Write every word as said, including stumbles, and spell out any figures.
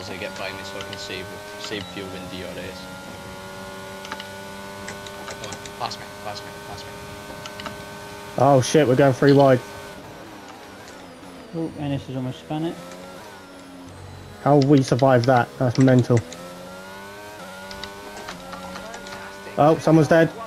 as they get by me so I can save save fuel in D R S. Come on, pass me, pass me, pass me. Oh shit, we're going three wide. Oh, Ennis has almost spun it. How we survived that? That's mental. Oh, someone's dead.